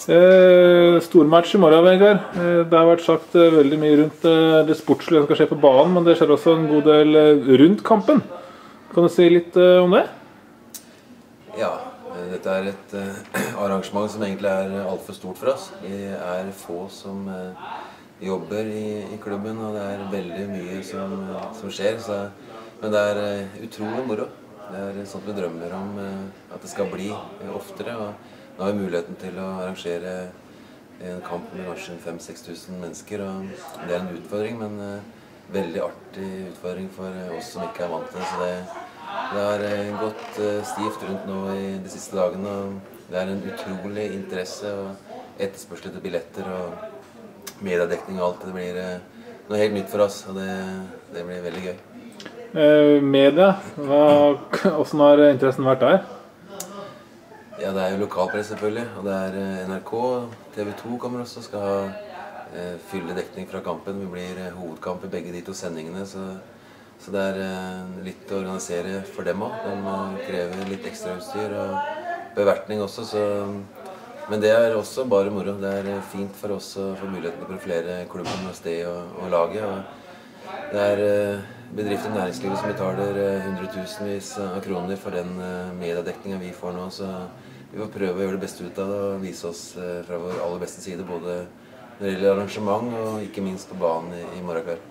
Stormatch I morgen, Vegard. Det har vært sagt veldig mye rundt det sportslige som skal skje på banen, men det skjer også en god del rundt kampen. Kan du si litt om det? Ja, dette et arrangement som egentlig alt for stort for oss. Vi få som jobber I klubben, og det veldig mye som skjer. Men det utrolig moro. Det sånt vi drømmer om at det skal bli oftere. Og nå har vi muligheten til å arrangere en kamp med kanskje 5-6 tusen mennesker. Og det en utfordring, men veldig artig utfordring for oss som ikke vant til det. Så det har gått stivt rundt nå I de siste dagene. Og det en utrolig interesse og etterspørsel etter billetter og mediedekning og alt. Det blir noe helt nytt for oss, og det blir veldig gøy. Media, hvordan har interessen vært der? Ja, det jo lokalpress selvfølgelig, og det NRK, TV 2 kommer også, skal ha fylle dekning fra kampen. Vi blir hovedkamp I begge de to sendingene, så det litt å organisere for dem også. De krever litt ekstra utstyr og bevertning også, men det også bare moro. Det fint for oss å få muligheten til å profilere klubben og sted og laget. Og det bedrifter og næringslivet som betaler hundretusenvis av kroner for den mediedekningen vi får nå, så vi får prøve å gjøre det beste ut av det og vise oss fra vår aller beste side, både når det gjelder arrangement og ikke minst på banen I morgen kveld.